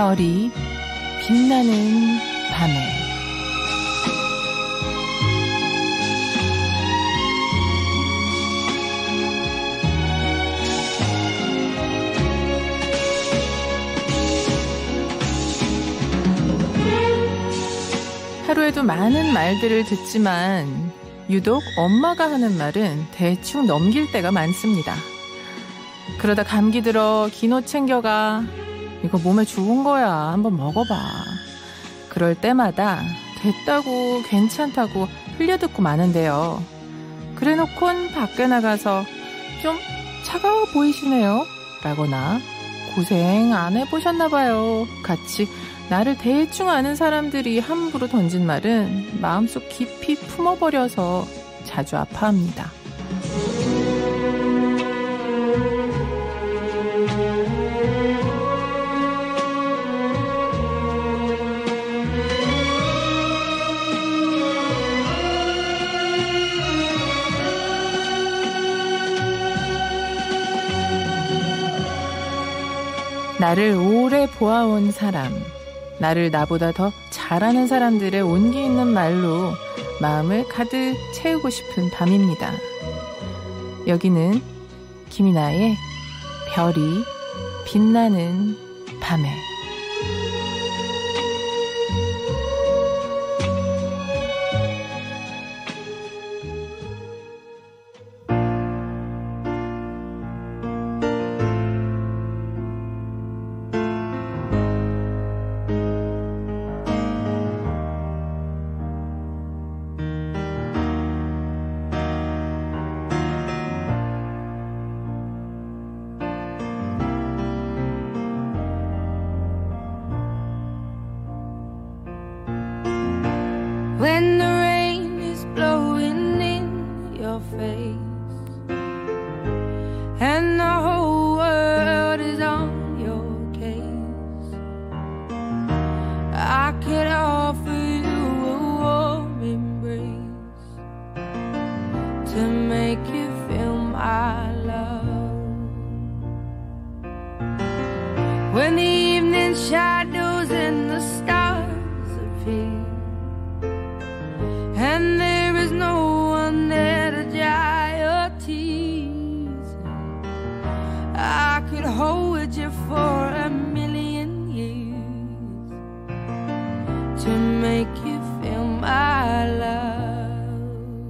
별이 빛나는 밤에. 하루에도 많은 말들을 듣지만 유독 엄마가 하는 말은 대충 넘길 때가 많습니다. 그러다 감기 들어 기노 챙겨가. 이거 몸에 좋은 거야. 한번 먹어봐. 그럴 때마다 됐다고 괜찮다고 흘려듣고 마는데요. 그래놓곤 밖에 나가서 좀 차가워 보이시네요 라거나 고생 안 해보셨나봐요 같이 나를 대충 아는 사람들이 함부로 던진 말은 마음속 깊이 품어버려서 자주 아파합니다. 나를 오래 보아온 사람, 나를 나보다 더 잘아는 사람들의 온기 있는 말로 마음을 가득 채우고 싶은 밤입니다. 여기는 김이나의 별이 빛나는 밤에. When the rain is blowing in your face and the whole world is on your case, I could offer you a warm embrace to make you feel my love. When the evening shadows and the stars appear and there is no one there to dry your tears, I could hold you for a million years to make you feel my love.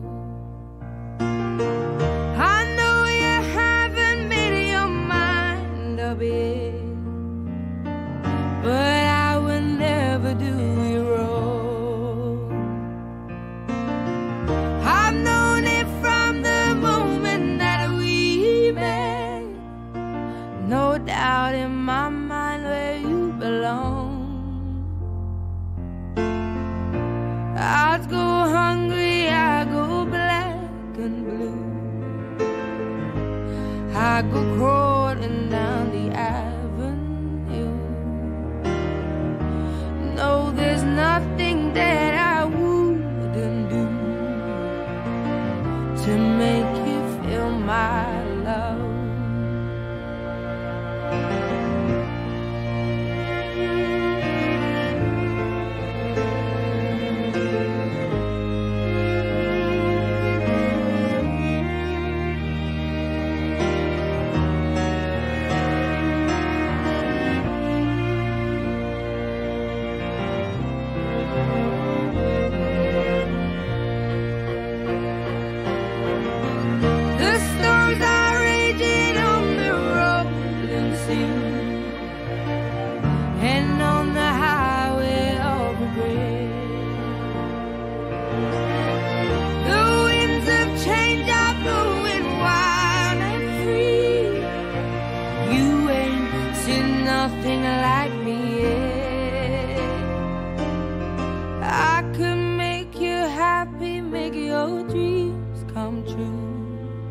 I know you haven't made your mind up yet, but I will never do you wrong. No doubt in my mind where you belong. I'd go hungry, I go black and blue, I go crawling down the avenue. No, there's nothing that I wouldn't do to make you feel my love. Nothing like me yet. I could make you happy, make your dreams come true.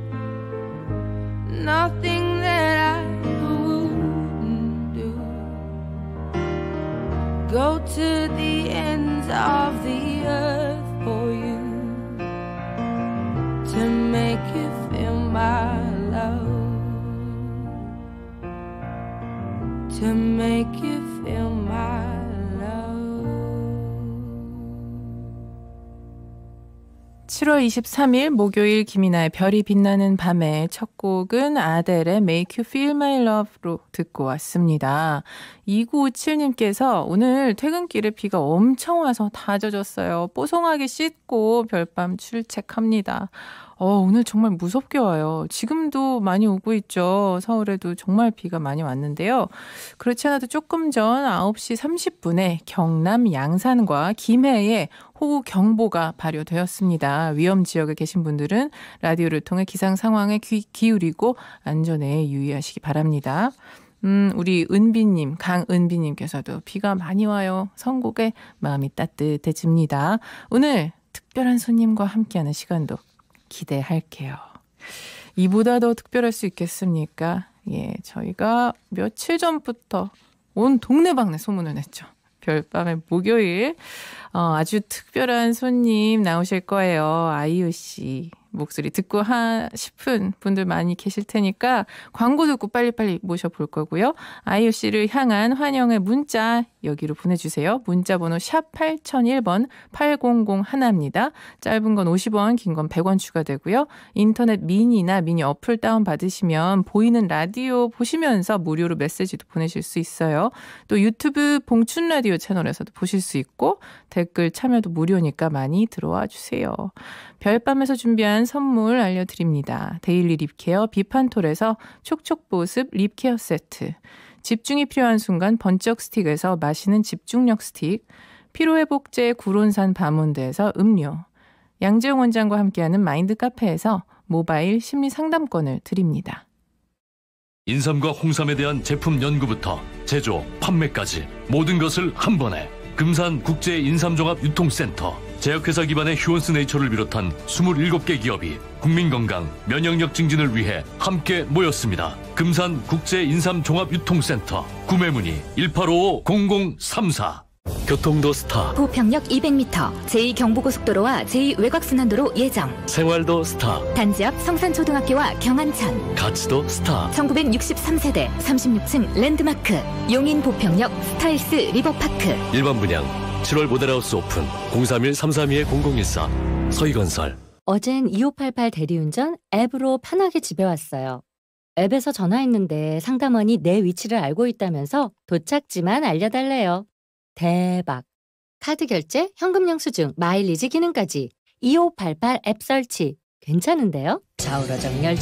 Nothing that I wouldn't do. Go to the ends of the earth for you to make you feel my love. to make you feel my love. 7월 23일 목요일 김이나의 별이 빛나는 밤의 첫 곡은 아델의 Make You Feel My Love로 듣고 왔습니다. 2957님께서 오늘 퇴근길에 비가 엄청 와서 다 젖었어요. 뽀송하게 씻고 별밤 출첵합니다. 오늘 정말 무섭게 와요. 지금도 많이 오고 있죠. 서울에도 정말 비가 많이 왔는데요. 그렇지 않아도 조금 전 9시 30분에 경남 양산과 김해에 호우 경보가 발효되었습니다. 위험 지역에 계신 분들은 라디오를 통해 기상 상황에 귀 기울이고 안전에 유의하시기 바랍니다. 우리 은비님, 강은비님께서도 비가 많이 와요. 선곡에 마음이 따뜻해집니다. 오늘 특별한 손님과 함께하는 시간도 기대할게요. 이보다 더 특별할 수 있겠습니까? 예, 저희가 며칠 전부터 온 동네방네 소문을 냈죠. 별밤의 목요일 아주 특별한 손님 나오실 거예요. 아이유 씨 목소리 듣고 싶은 분들 많이 계실 테니까 광고 듣고 빨리빨리 모셔볼 거고요. 아이유 씨를 향한 환영의 문자 여기로 보내주세요. 문자 번호 샵 8001번 8001입니다. 짧은 건 50원, 긴 건 100원 추가되고요. 인터넷 미니나 미니 어플 다운받으시면 보이는 라디오 보시면서 무료로 메시지도 보내실 수 있어요. 또 유튜브 봉춘 라디오 채널에서도 보실 수 있고 댓글 참여도 무료니까 많이 들어와 주세요. 별밤에서 준비한 선물 알려드립니다. 데일리 립케어 비판톨에서 촉촉보습 립케어 세트, 집중이 필요한 순간 번쩍 스틱에서 마시는 집중력 스틱, 피로회복제 구론산 바몬드에서 음료, 양재용 원장과 함께하는 마인드 카페에서 모바일 심리 상담권을 드립니다. 인삼과 홍삼에 대한 제품 연구부터 제조, 판매까지 모든 것을 한 번에 금산국제인삼종합유통센터, 제약회사 기반의 휴원스 네이처를 비롯한 27개 기업이 국민건강, 면역력 증진을 위해 함께 모였습니다. 금산국제인삼종합유통센터 구매문의 1855-0034. 교통도 스타, 보평역 200m, 제2경부고속도로와 제2외곽순환도로 예정. 생활도 스타, 단지 앞 성산초등학교와 경안천. 가치도 스타, 1963세대 36층 랜드마크, 용인 보평역 스타일스 리버파크. 일반 분양 7월 모델하우스 오픈 031-332-0014 서희건설. 어젠 2588 대리운전 앱으로 편하게 집에 왔어요. 앱에서 전화했는데 상담원이 내 위치를 알고 있다면서 도착지만 알려달래요. 대박. 카드 결제, 현금 영수증, 마일리지 기능까지 2588 앱 설치. 괜찮은데요? 좌우로 정렬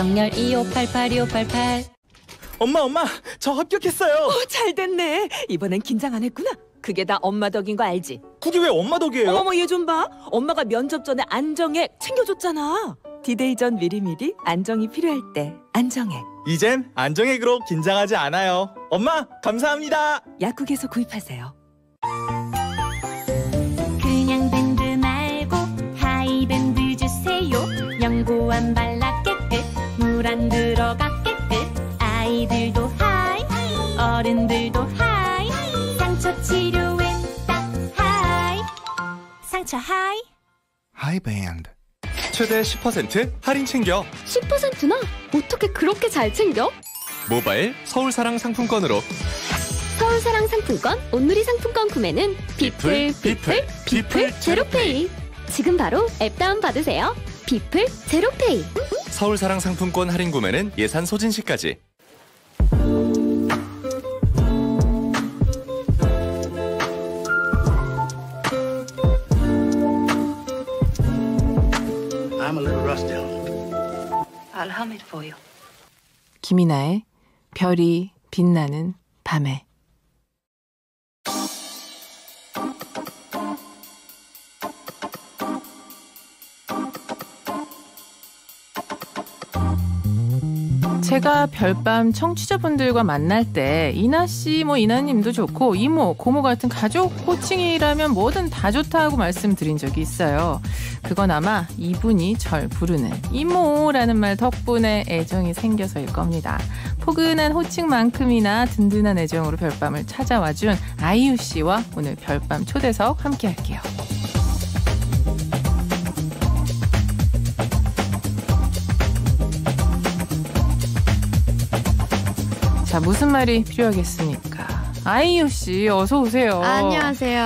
2588. 엄마, 저 합격했어요. 잘 됐네. 이번엔 긴장 안 했구나. 그게 다 엄마 덕인 거 알지? 그게 왜 엄마 덕이에요? 어머, 얘 좀 봐. 엄마가 면접 전에 안정액 챙겨줬잖아. 디데이 전 미리미리 안정이 필요할 때 안정액. 이젠 안정액으로 긴장하지 않아요. 엄마, 감사합니다. 약국에서 구입하세요. 그냥 밴드 말고 하이밴드 주세요. 연고안 발라 깨끗, 물 안 들어가 깨끗. 아이들도 하이, 어른들도 하이. 상처 치료엔 딱 하이. 상처 하이. 하이밴드. 최대 10% 할인 챙겨. 10%나? 어떻게 그렇게 잘 챙겨? 모바일 서울사랑 상품권으로. 서울사랑 상품권, 온누리 상품권 구매는 비플 제로페이. 지금 바로 앱 다운 받으세요. 비플 제로페이. 서울사랑 상품권 할인 구매는 예산 소진 시까지. I'm a little rusty on it. I'll hum it for you. 김이나의 별이 빛나는 밤에. 제가 별밤 청취자분들과 만날 때 이나씨, 이나님도 좋고 이모, 고모 같은 가족 호칭이라면 뭐든 다 좋다고 말씀드린 적이 있어요. 그건 아마 이분이 절 부르는 이모라는 말 덕분에 애정이 생겨서일 겁니다. 포근한 호칭만큼이나 든든한 애정으로 별밤을 찾아와준 아이유 씨와 오늘 별밤 초대석 함께 할게요. 자, 자, 무슨 말이 필요하겠습니까? 아이유 씨, 어서 오세요. 안녕하세요.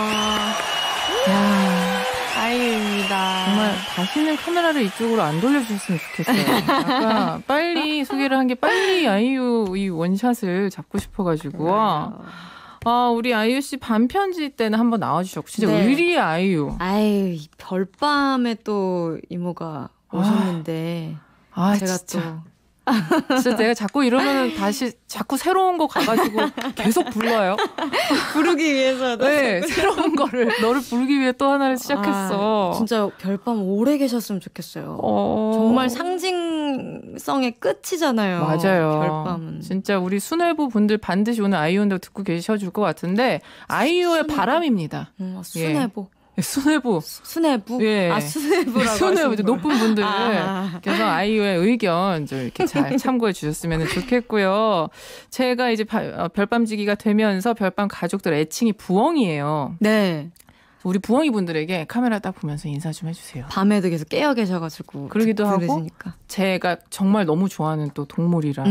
야, 아이유입니다. 정말 다시는 카메라를 이쪽으로 안 돌려주셨으면 좋겠어요. 아까 빨리 소개를 한 게 빨리 아이유 이 원샷을 잡고 싶어가지고. 우리 아이유 씨 반편지 때는 한번 나와주셨고, 진짜 네. 의리의 아이유. 아유, 별밤에 또 이모가 오셨는데. 제가 진짜. 진짜 내가 자꾸 이러면 다시 자꾸 새로운 거 가가지고 계속 불러요. 부르기 위해서. 네, 새로운 거를 너를 부르기 위해 또 하나를 시작했어. 진짜 별밤 오래 계셨으면 좋겠어요. 정말 상징성의 끝이잖아요. 맞아요. 별밤은. 진짜 우리 수뇌부 분들 반드시 오늘 아이유도 듣고 계셔줄 것 같은데 아이유의 바람입니다. 수뇌부. 수뇌부. 예. 수뇌부라고. 수뇌부. 높은 분들. 아. 그래서 아이유의 의견 좀 이렇게 잘 참고해 주셨으면 좋겠고요. 제가 이제 별밤지기가 되면서 별밤 가족들 애칭이 부엉이에요. 네. 우리 부엉이 분들에게 카메라 딱 보면서 인사 좀 해주세요. 밤에도 계속 깨어 계셔가지고. 그러기도 하고 들으시니까. 제가 정말 너무 좋아하는 또 동물이라.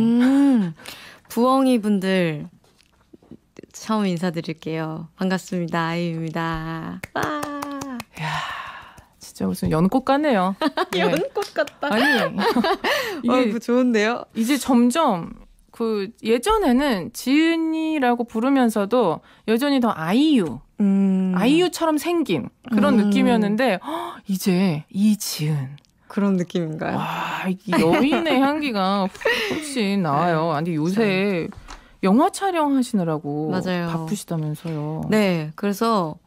부엉이 분들. 처음 인사드릴게요. 반갑습니다. 아이유입니다. 이야, 진짜 무슨 연꽃 같네요. 연꽃 같다. 아니, 이게 좋은데요? 이제 점점 예전에는 지은이라고 부르면서도 여전히 더 아이유처럼 생긴 그런 느낌이었는데 이제 이지은. 그런 느낌인가요? 와, 이 여인의 향기가 훨씬 나와요. 아니 요새 영화 촬영하시느라고 맞아요. 바쁘시다면서요. 네, 그래서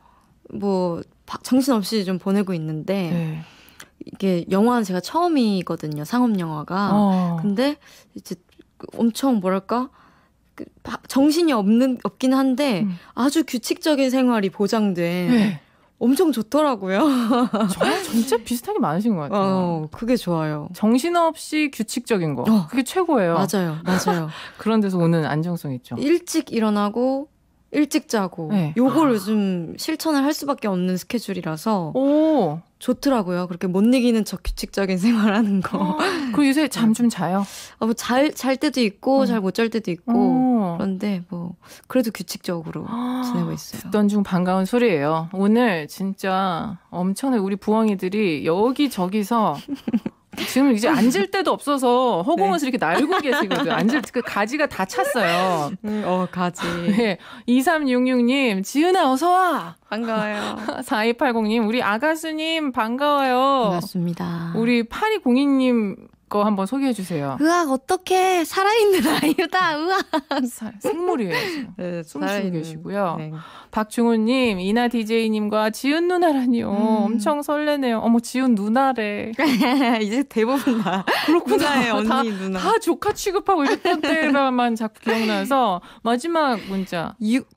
정신없이 좀 보내고 있는데 네. 이게 영화는 제가 처음이거든요. 상업 영화가. 근데 이제 엄청 뭐랄까 정신이 없긴 한데 아주 규칙적인 생활이 보장된 네. 엄청 좋더라고요. 저랑 진짜 비슷하게 많으신 것 같아요. 그게 좋아요. 정신없이 규칙적인 거. 그게 최고예요. 맞아요. 그런 데서 오는 안정성 있죠. 일찍 일어나고 일찍 자고 네. 요걸 요즘 실천을 할 수밖에 없는 스케줄이라서 좋더라고요. 그렇게 못 이기는 척 규칙적인 생활하는 거. 그 요새 잠 좀 자요? 잘 때도 있고 잘 못 잘 때도 있고 그런데 그래도 규칙적으로 지내고 있어요. 듣던 중 반가운 소리예요. 오늘 진짜 엄청나게 우리 부엉이들이 여기저기서 지금 이제 앉을 데도 없어서 허공에서 이렇게 날고 계시거든요. 그 가지가 다 찼어요. 가지. 네. 2366님, 지은아 어서와. 반가워요. 4280님, 우리 아가수님 반가워요. 반갑습니다. 우리 8202님 거 한번 소개해 주세요. 으악, 어떡해. 살아있는 아이유다. 으악. 생물이에요. 지금. 네, 숨쉬고 계시고요. 네. 박중훈님, 이나 DJ님과 지은 누나라니요. 엄청 설레네요. 어머, 지은 누나래. 이제 대부분 다. 그렇구나. 누나예요, 언니, 누나. 다 조카 취급하고 이랬던 때라만 자꾸 기억나서 마지막 문자.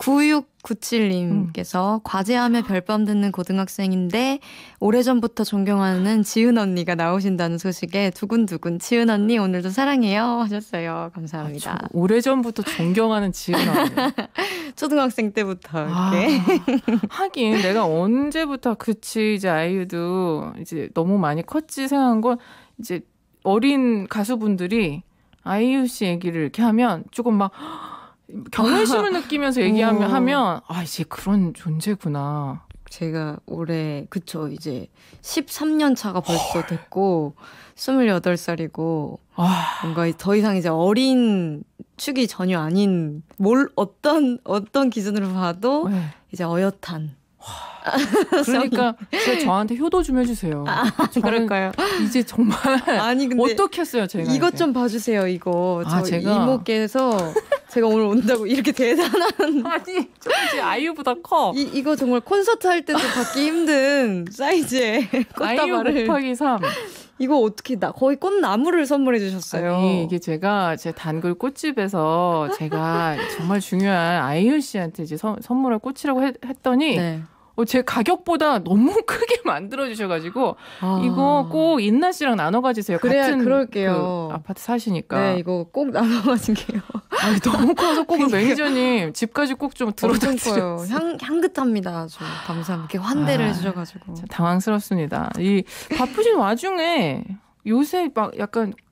9697님께서 과제하며 별밤 듣는 고등학생인데 오래전부터 존경하는 지은 언니가 나오신다는 소식에 두근두근 지은 언니 오늘도 사랑해요 하셨어요. 감사합니다. 오래전부터 존경하는 지은 언니. 초등학생 때부터 이렇게. 하긴 내가 언제부터 이제 아이유도 이제 너무 많이 컸지 생각한 건 이제 어린 가수분들이 아이유 씨 얘기를 이렇게 하면 조금 막 경외심을 느끼면서 얘기하면 이제 그런 존재구나. 제가 올해 이제 13년 차가 벌써 됐고 28살이고 뭔가 더 이상 이제 어린 축이 전혀 아닌 어떤 기준으로 봐도 이제 어엿한. 그러니까 저한테 효도 좀 해주세요. 그럴까요? 이제 정말 아니 근데 어떻게 했어요 제가? 이것 좀 봐주세요. 이거 제가 이모께서 제가 오늘 온다고 이렇게 대단한 아니 좀 이제 아이유보다 커. 이거 정말 콘서트 할 때도 받기 힘든 사이즈의 꽃다발을. 아이유 곱하기 3. 이거 어떻게 거의 꽃나무를 선물해 주셨어요. 아니, 이게 제가 제 단골 꽃집에서 제가 정말 중요한 아이유 씨한테 이제 선물할 꽃이라고 했더니 네. 제 가격보다 너무 크게 만들어주셔가지고 이거 꼭 인나 씨랑 나눠 가지세요. 같은 그럴게요. 그 아파트 사시니까. 네, 이거 꼭 나눠 가지게요. 아니, 너무 커서 꼭 매니저님 집까지 꼭 좀 들어다 주세요. 향긋합니다. 아주 감사합니다. 이렇게 환대를 해주셔가지고 당황스럽습니다. 이 바쁘신 와중에 요새 막 약간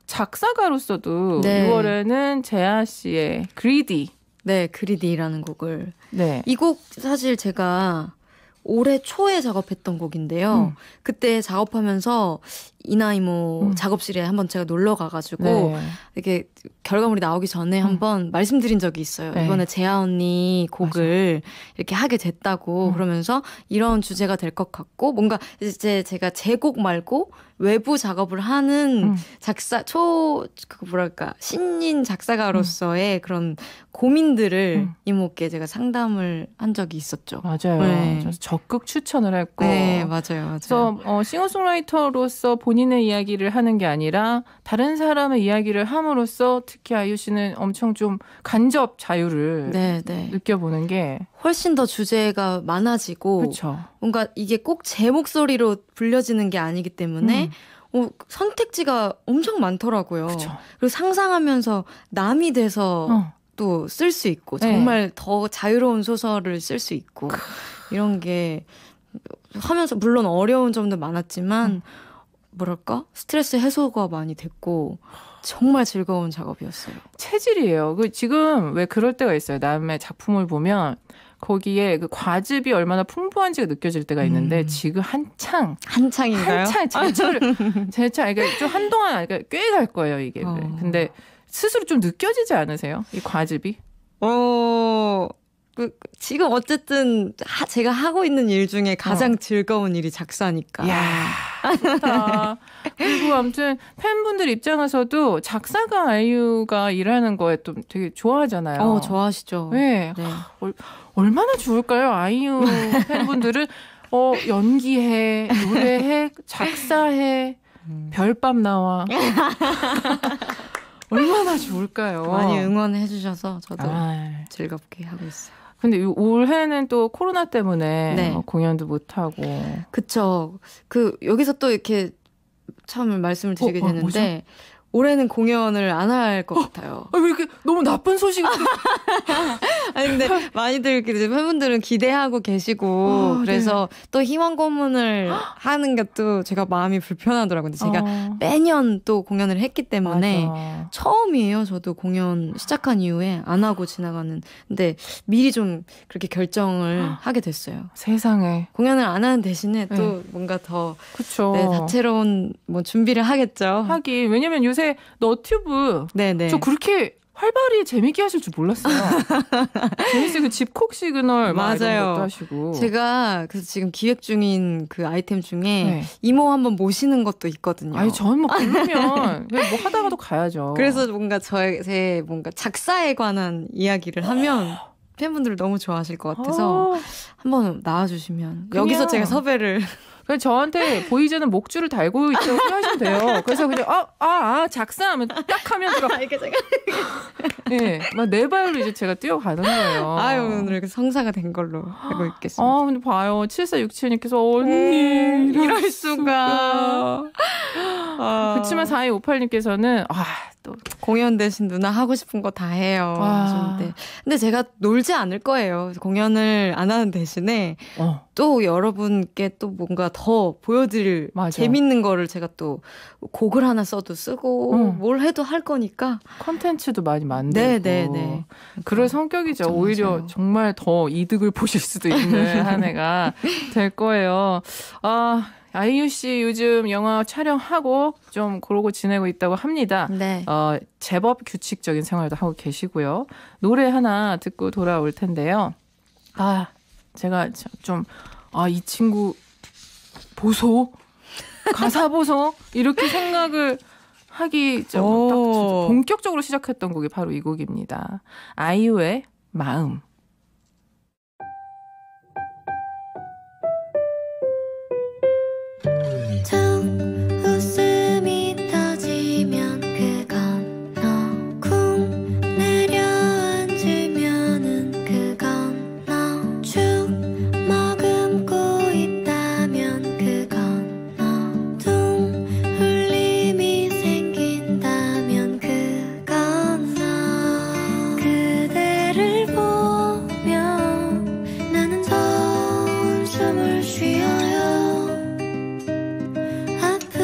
작사가로서도 네. 6월에는 재하 씨의 그리디. 네, 그리디라는 곡을. 네. 이 곡 사실 제가 올해 초에 작업했던 곡인데요. 그때 작업하면서 이나이모 작업실에 한번 제가 놀러 가가지고 네. 이렇게 결과물이 나오기 전에 한번 말씀드린 적이 있어요. 네. 이번에 재하 언니 곡을 이렇게 하게 됐다고 그러면서 이런 주제가 될 것 같고 뭔가 이제 제가 제 곡 말고 외부 작업을 하는 신인 작사가로서의 그런 고민들을 이모께 제가 상담을 한 적이 있었죠. 맞아요. 네. 적극 추천을 했고. 네, 맞아요. 그래서 싱어송라이터로서 본인의 이야기를 하는 게 아니라 다른 사람의 이야기를 함으로써 특히 아이유 씨는 엄청 좀 간접 자유를 느껴보는 게 훨씬 더 주제가 많아지고 그쵸. 뭔가 이게 꼭 제 목소리로 불려지는 게 아니기 때문에 선택지가 엄청 많더라고요. 그쵸. 그리고 상상하면서 남이 돼서 또 쓸 수 있고 정말 더 자유로운 소설을 쓸 수 있고 이런 게 하면서 물론 어려운 점도 많았지만 뭐랄까 스트레스 해소가 많이 됐고 정말 즐거운 작업이었어요. 체질이에요. 지금 왜 그럴 때가 있어요. 남의 작품을 보면 거기에 그 과즙이 얼마나 풍부한지가 느껴질 때가 있는데 지금 한창인가요? 제철 그러니까 좀 한동안 그러니까 꽤 갈 거예요 이게. 근데 스스로 좀 느껴지지 않으세요? 이 과즙이? 지금 어쨌든 제가 하고 있는 일 중에 가장 즐거운 일이 작사니까. 이야, 좋다. 그리고 아무튼 팬분들 입장에서도 작사가 아이유가 일하는 거에 또 되게 좋아하잖아요. 좋아하시죠. 네. 얼마나 좋을까요? 아이유 팬분들은 연기해, 노래해, 작사해, 별밤 나와. 얼마나 좋을까요? 많이 응원해 주셔서 저도 즐겁게 하고 있어요. 근데 올해는 또 코로나 때문에 공연도 못 하고. 그쵸. 여기서 또 이렇게 참 말씀을 드리게 되는데 올해는 공연을 안 할 것 같아요. 왜 이렇게 너무 나쁜 소식을. 아니 근데 많이들 이렇게 팬분들은 기대하고 계시고 그래서 또 희망 고문을 하는 것도 제가 마음이 불편하더라고요. 근데 제가 매년 또 공연을 했기 때문에 처음이에요. 저도 공연 시작한 이후에 안 하고 지나가는. 근데 미리 좀 그렇게 결정을 하게 됐어요. 세상에. 공연을 안 하는 대신에 또 뭔가 더 그쵸. 다채로운 준비를 하겠죠. 하긴. 왜냐면 요새 너튜브 저 그렇게 활발히 재밌게 하실 줄 몰랐어요. 재밌어요. 그 집콕 시그널 이런 것도 하시고. 제가 그래서 지금 기획 중인 그 아이템 중에 이모 한번 모시는 것도 있거든요. 아니 저는 부르면 뭐 하다가도 가야죠. 그래서 뭔가 제 뭔가 작사에 관한 이야기를 하면 팬분들 너무 좋아하실 것 같아서 한번 나와주시면 여기서 제가 섭외를. 그래서 저한테 보이즈는 목줄을 달고 있다고 생각하시면 돼요. 그래서 그냥 작사하면 딱 하면 들어가. 이게 제가 막 네 발로 이제 제가 뛰어가는 거예요. 아유, 오늘 이렇게 성사가 된 걸로 알고 있겠습니다. 근데 봐요. 7467님께서 언니 이럴 수가. 그치만 4258님께서는 또 공연 대신 누나 하고 싶은 거 다 해요. 근데 제가 놀지 않을 거예요. 공연을 안 하는 대신에 또 여러분께 또 뭔가 더 보여드릴 재밌는 거를 제가 또 곡을 하나 써도 쓰고 뭘 해도 할 거니까 콘텐츠도 많이 만들고 네. 그럴 성격이죠. 오히려 정말 더 이득을 보실 수도 있는 한 해가 될 거예요. 아이유 씨 요즘 영화 촬영하고 좀 그러고 지내고 있다고 합니다. 네. 제법 규칙적인 생활도 하고 계시고요. 노래 하나 듣고 돌아올 텐데요. 제가 좀 이 친구 보소? 가사 보소? 이렇게 생각을 하기 좀 딱 본격적으로 시작했던 곡이 바로 이 곡입니다. 아이유의 마음. 웃음이 터지면 그건 너 쿵 내려앉으면은 그건 너 축 머금고 있다면 그건 너 둥 울림이 생긴다면 그건 너 그대를 보며 나는 더 숨을 쉬어요. 아픈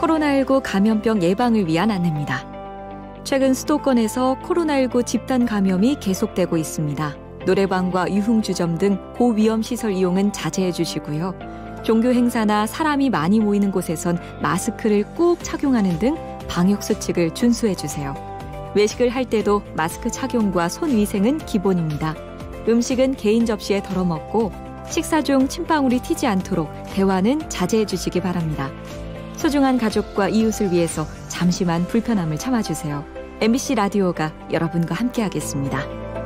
코로나19 감염병 예방을 위한 안내입니다. 최근 수도권에서 코로나19 집단 감염이 계속되고 있습니다. 노래방과 유흥주점 등 고위험 시설 이용은 자제해 주시고요. 종교 행사나 사람이 많이 모이는 곳에선 마스크를 꼭 착용하는 등 방역수칙을 준수해 주세요. 외식을 할 때도 마스크 착용과 손위생은 기본입니다. 음식은 개인 접시에 덜어 먹고 식사 중 침방울이 튀지 않도록 대화는 자제해 주시기 바랍니다. 소중한 가족과 이웃을 위해서 잠시만 불편함을 참아주세요. MBC 라디오가 여러분과 함께하겠습니다.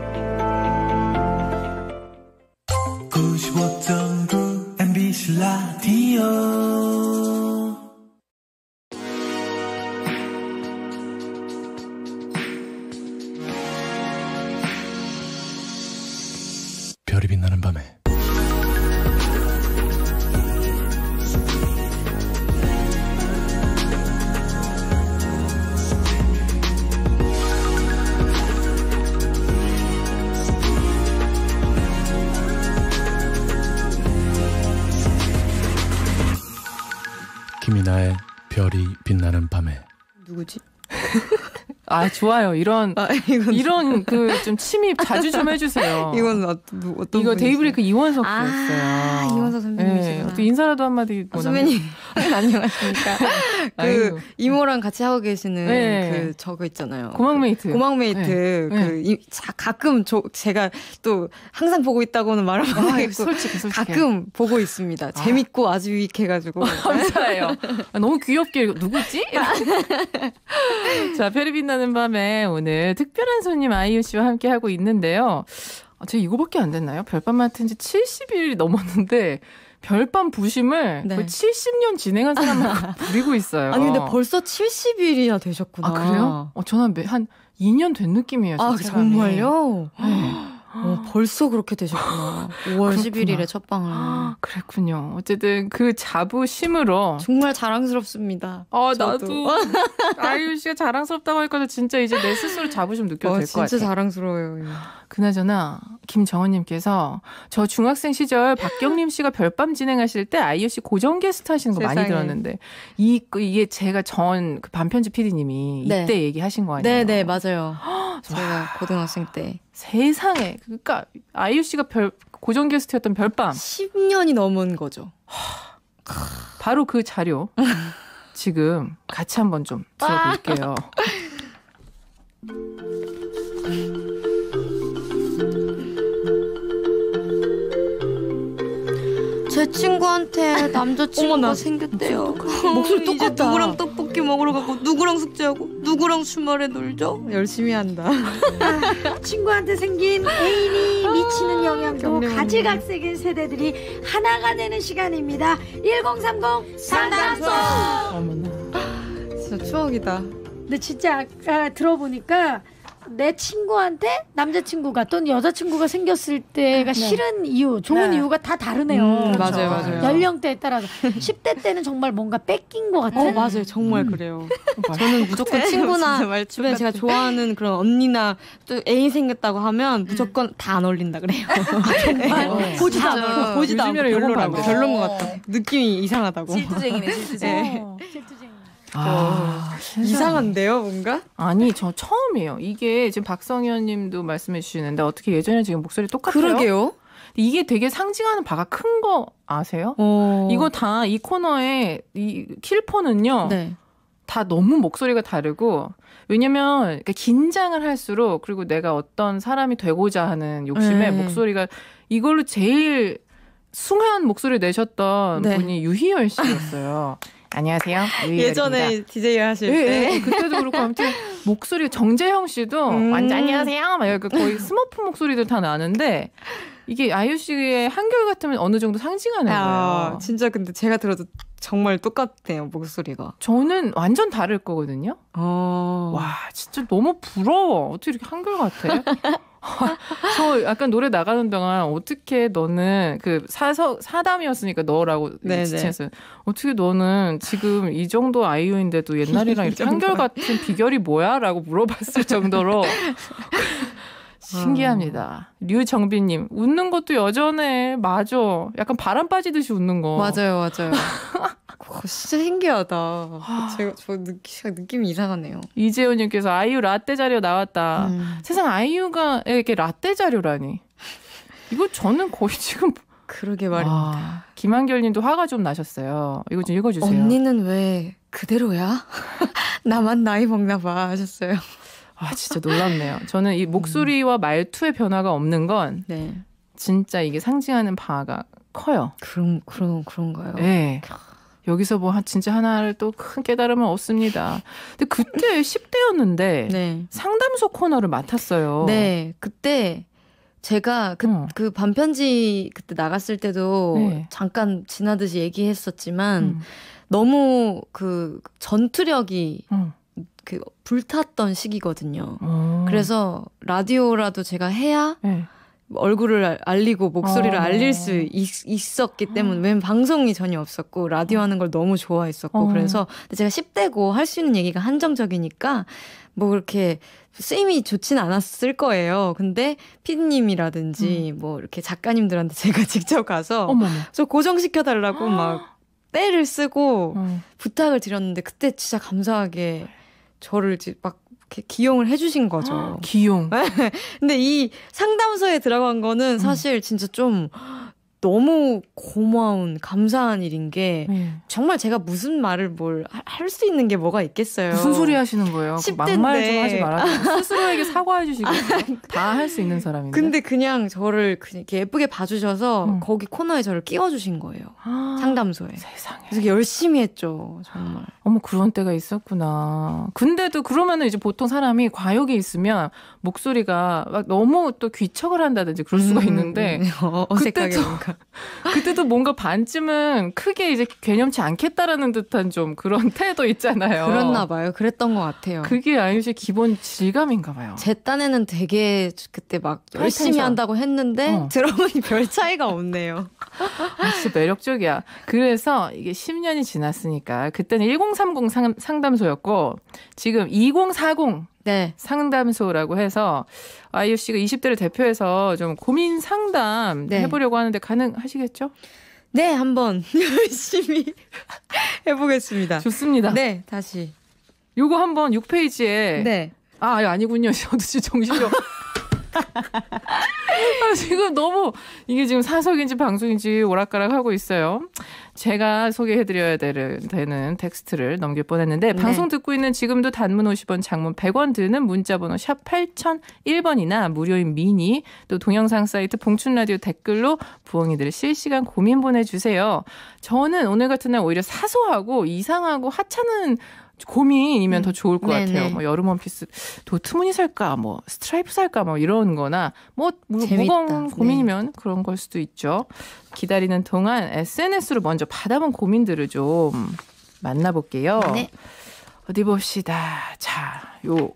95.9 MBC 라디오 별이 빛나는 밤에 김이나의 별이 빛나는 밤에. 누구지? 아, 좋아요. 이런 그 좀 침입 자주 좀 해주세요. 이건 어떤 이거 데이브레이크 이원석 씨였어요. 아, 이원석 선배님이시구나. 네, 인사라도 한마디. 선배님 안녕하십니까. 그 이모랑 같이 하고 계시는 그 저거 있잖아요. 고막메이트. 가끔 제가 또 항상 보고 있다고는 말을 안 하겠고 솔직히. 가끔 보고 있습니다. 재밌고 아주 유익해가지고. 감사해요. 너무 귀엽게 누구지? 자, 별이 빛나는 밤에 오늘 특별한 손님 아이유 씨와 함께 하고 있는데요. 제가 이거밖에 안 됐나요? 별밤 맡은 지 70일이 넘었는데 별밤 부심을 거의 70년 진행한 사람을 부리고 있어요. 아니 근데 벌써 70일이나 되셨구나. 아, 그래요? 저는 한 2년 된 느낌이에요. 아, 정말요? 벌써 그렇게 되셨구나. 5월 11일에 첫 방을. 그랬군요. 어쨌든 그 자부심으로. 정말 자랑스럽습니다. 나도. 아이유 씨가 자랑스럽다고 하니까 진짜 이제 내 스스로 자부심 느껴도 될 것 같아요. 진짜 자랑스러워요. 그나저나 김정원님께서 저 중학생 시절 박경림 씨가 별밤 진행하실 때 아이유 씨 고정 게스트 하시는 거 많이 들었는데 이게 제가 전 그 반편집 PD님이 이때 얘기하신 거 아니에요? 네, 맞아요. 제가 고등학생 때. 세상에. 그러니까 아이유 씨가 고정 게스트였던 별밤 10년이 넘은 거죠. 바로 그 자료 지금 같이 한번 좀 들어볼게요. 제 친구한테 남자친구가 생겼대요. 목소리 똑같다. 누구랑 떡볶이 먹으러 가고 누구랑 숙제하고 누구랑 주말에 놀죠? 열심히 한다. 친구한테 생긴 애인이 미치는 영향도 가지각색인 세대들이 하나가 되는 시간입니다. 1030 상담소. 진짜 추억이다. 근데 진짜 아까 들어보니까 내 친구한테 남자친구가 또는 여자친구가 생겼을 때가 싫은 이유, 좋은 이유가 다 다르네요. 그렇죠. 맞아요. 연령대에 따라서 10대 때는 정말 뭔가 뺏긴 것 같아요. 맞아요. 정말 그래요. 저는 무조건 친구나 주변에 제가 좋아하는 그런 언니나 또 애인 생겼다고 하면 무조건 다 안 어울린다 그래요. 정말 보지도 않아요. 보지도 않고 별로인 것 같다. 느낌이 이상하다고. 질투쟁이네, 질투쟁이. 이상한데요, 뭔가? 아니, 저 처음이에요. 이게 지금 박성현 님도 말씀해 주시는데 어떻게 예전에 지금 목소리 똑같아요? 그러게요. 이게 되게 상징하는 바가 큰 거 아세요? 이거 다 이 코너의 이 킬포는요. 다 너무 목소리가 다르고 왜냐면 그러니까 긴장을 할수록 그리고 내가 어떤 사람이 되고자 하는 욕심에 목소리가 이걸로 제일 숭한 목소리 내셨던 분이 유희열 씨였어요. 안녕하세요. 예전에 DJ 하실 때 그때도 그렇고 아무튼 목소리 정재형 씨도 완전 안녕하세요. 막 거의 스머프 목소리도 다 나는데 이게 아이유 씨의 한결 같으면 어느 정도 상징하는 거예요. 진짜 근데 제가 들어도 정말 똑같네요, 목소리가. 저는 완전 다를 거거든요. 와, 진짜 너무 부러워. 어떻게 이렇게 한결 같아? 저 약간 노래 나가는 동안 어떻게 너는 그 사담이었으니까 너라고 지칭했어요. 어떻게 너는 지금 이 정도 아이유인데도 옛날이랑 이렇게 한결 같은 비결이 뭐야? 라고 물어봤을 정도로 신기합니다. 류정빈님, 웃는 것도 여전해. 맞아. 약간 바람 빠지듯이 웃는 거. 맞아요. 진짜 신기하다. 저 느낌이 이상하네요. 이재훈님께서 아이유 라떼 자료 나왔다. 세상 아이유가 이렇게 라떼 자료라니. 이거 저는 거의 지금 그러게 말입니다. 김한결님도 화가 좀 나셨어요. 이거 좀 읽어주세요. 언니는 왜 그대로야? 나만 나이 먹나 봐 하셨어요. 진짜 놀랍네요. 저는 이 목소리와 말투의 변화가 없는 건 진짜 이게 상징하는 바가 커요. 그런가요? 네. 여기서 뭐 진짜 하나를 또 큰 깨달음은 없습니다. 근데 그때 10대였는데 상담소 코너를 맡았어요. 네. 그때 제가 그 반편지 그때 나갔을 때도 잠깐 지나듯이 얘기했었지만 너무 그 전투력이 그 불탔던 시기거든요. 그래서 라디오라도 제가 해야 얼굴을 알리고 목소리를 알릴 수 있었기 때문에 왜냐면 방송이 전혀 없었고 라디오 하는 걸 너무 좋아했었고 그래서 근데 제가 10대고 할 수 있는 얘기가 한정적이니까 뭐 그렇게 쓰임이 좋진 않았을 거예요. 근데 피디님이라든지 뭐 이렇게 작가님들한테 제가 직접 가서 저 고정시켜달라고 막 떼를 쓰고 부탁을 드렸는데 그때 진짜 감사하게 저를 막 이렇게 기용을 해주신 거죠. 기용. 근데 이 상담소에 들어간 거는 사실 진짜 좀 너무 고마운 감사한 일인 게 정말 제가 무슨 말을 뭘 할 수 있는 게 뭐가 있겠어요. 무슨 소리 하시는 거예요? 10대인데. 막말 좀 하지 말아요. 스스로에게 사과해 주시겠어요. 다 할 수 있는 사람인데. 근데 그냥 저를 그냥 이렇게 예쁘게 봐주셔서 거기 코너에 저를 끼워주신 거예요. 상담소에. 세상에. 그래서 열심히 했죠. 정말. 어머 그런 때가 있었구나. 근데도 그러면은 이제 보통 사람이 과욕이 있으면 목소리가 막 너무 또 귀척을 한다든지 그럴 수가 있는데 어색하게 그때도 뭔가 반쯤은 크게 이제 개념치 않겠다라는 듯한 좀 그런 태도 있잖아요. 그랬나 봐요. 그랬던 것 같아요. 그게 아이유 씨의 기본 질감인가 봐요. 제 딴에는 되게 그때 막 열심히 한다고 했는데 들어보니 별 차이가 없네요. 진짜 매력적이야. 그래서 이게 10년이 지났으니까 그때는 1030 상담소였고 지금 2040 상담소라고 해서 아이유 씨가 20대를 대표해서 좀 고민 상담 해보려고 하는데 가능하시겠죠? 네, 한번 열심히 해보겠습니다. 좋습니다. 네, 다시. 요거 한번 6페이지에 아니군요. 저도 지금 정신이 지금 너무 이게 지금 사석인지 방송인지 오락가락하고 있어요. 제가 소개해드려야 되는 텍스트를 넘길 뻔했는데 방송 듣고 있는 지금도 단문 50원, 장문 100원 드는 문자번호 샵 8001번이나 무료인 미니 또 동영상 사이트 봉춘라디오 댓글로 부엉이들 실시간 고민 보내주세요. 저는 오늘 같은 날 오히려 사소하고 이상하고 하찮은 고민이면 더 좋을 것 같아요. 뭐 여름 원피스 도트무늬 살까, 뭐 스트라이프 살까, 뭐 이런 거나 뭐 무거운 고민이면 그런 걸 수도 있죠. 기다리는 동안 SNS로 먼저 받아본 고민들을 좀 만나볼게요. 어디 봅시다. 자, 요